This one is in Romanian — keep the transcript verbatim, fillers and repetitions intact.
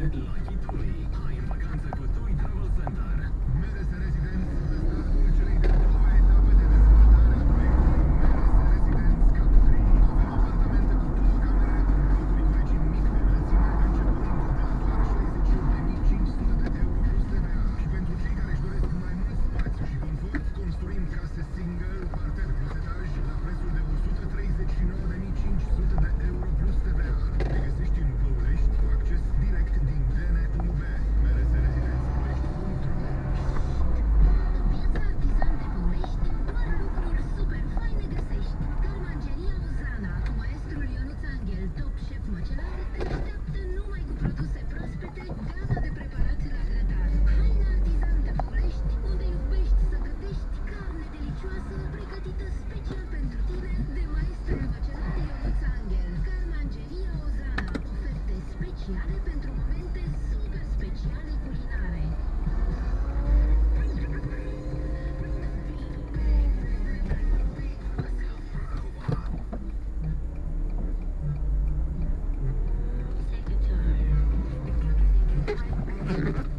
Lucky Tui. Hai în vacanță cu Tui Travel Center. M R S Residence pe startul celei de-a doua etape de dezvoltare a proiectului M R S Residence Country. Avem apartamente cu două camere în blocuri cu regim mic de înălțime, începând de la doar șaizeci și opt de mii cinci sute de euro plus T V A. Și pentru cei care își doresc mai mult spațiu și confort, construim case single, parter plus etaj, la prețul de o sută treizeci și nouă de mii cinci sute de euro plus T V A. Ne găsești în Ploiești cu acces direct din D N unu B. M R S Residence Ploiești punct ro. Piața Artizan de Ploiești, doar lucruri super faine găsești. Garmangeria Ozana, cu maestrul Ionuț Anghel, top șef măcelar, te așteaptă numai cu produse proaspete, gata de preparat la grătar. Hai la Artizan de Ploiești, unde iubești să gătești carne delicioasă, pregătită special pentru tine de maestrul măcelar Ionuț Anghel. Garmangeria Ozana, oferte speciale pentru momente super speciale culinare. Secretary.